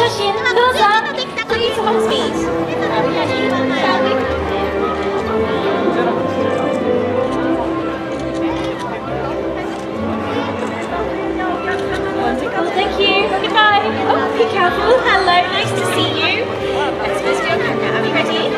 写真どうぞ。Please hold speed. Are we ready? Shall we? Wonderful, thank you. Goodbye. Oh, be careful. Hello, nice to see you. Let's supposed to be on camera. Are we ready?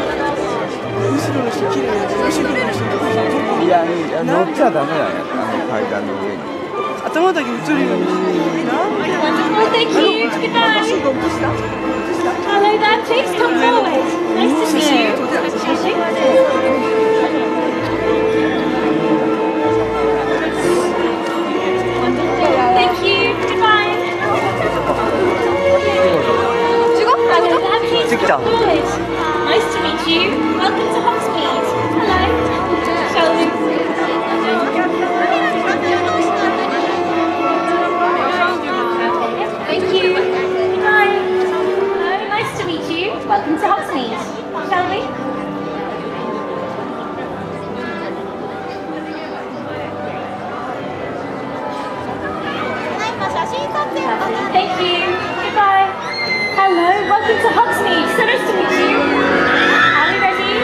いや、乗っちゃダメだよ、階段の上に。 頭だけ映るようにしていいな。 Wonderful, thank you. Goodbye. Hello there, please come forward. Nice to see you. Wonderful, thank you. Goodbye. Hello there, please come forward. Nice to meet you. Welcome to Hogsmeade. Hello. Shall we? Thank you. Goodbye. Hello, nice to meet you. Welcome to Hogsmeade. Shall we? Thank you. Goodbye. Hello, welcome to Hogsmeade. So nice to meet you. Are we ready?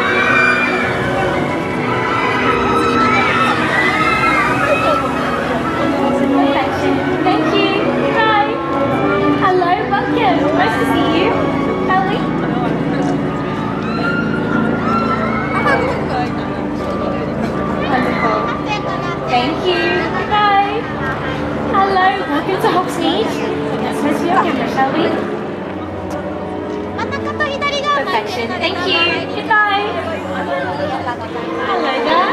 Perfection. Thank you. Goodbye. Hello, welcome. Nice to see you. Shall we? Wonderful. Thank you. Goodbye. Hello, welcome to Hogsmeade. Let's measure your camera, shall we? Perfection. Thank you. Goodbye. Hello there.